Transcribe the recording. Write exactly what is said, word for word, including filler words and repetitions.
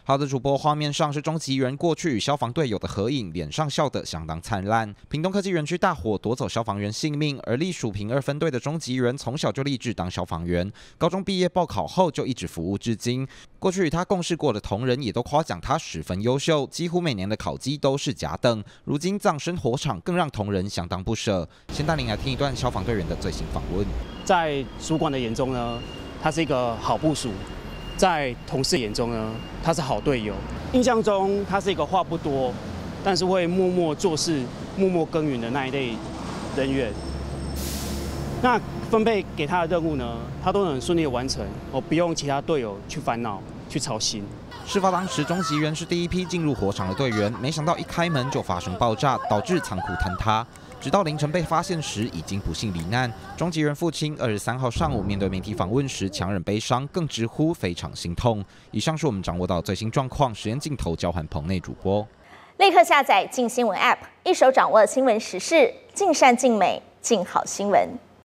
好的，主播，画面上是终极人过去与消防队友的合影，脸上笑得相当灿烂。屏东科技园区大火夺走消防员性命，而隶属屏二分队的终极人从小就立志当消防员，高中毕业报考后就一直服务至今。过去与他共事过的同仁也都夸奖他十分优秀，几乎每年的考绩都是甲等。如今葬身火场，更让同仁相当不舍。先带您来听一段消防队员的最新访问。 在主管的眼中呢，他是一个好部属。 在同事眼中呢，他是好队友。印象中，他是一个话不多，但是会默默做事、默默耕耘的那一类人员。那分配给他的任务呢，他都能顺利的完成，我不用其他队友去烦恼、去操心。 事发当时，终极人是第一批进入火场的队员，没想到一开门就发生爆炸，导致仓库坍塌。 直到凌晨被发现时，已经不幸罹难。终极人父亲二十三号上午面对媒体访问时，强忍悲伤，更直呼非常心痛。以上是我们掌握到最新状况，实验镜头交还棚内主播。 立刻下载镜新闻 App， 一手掌握新闻时事，尽善尽美，尽好新闻。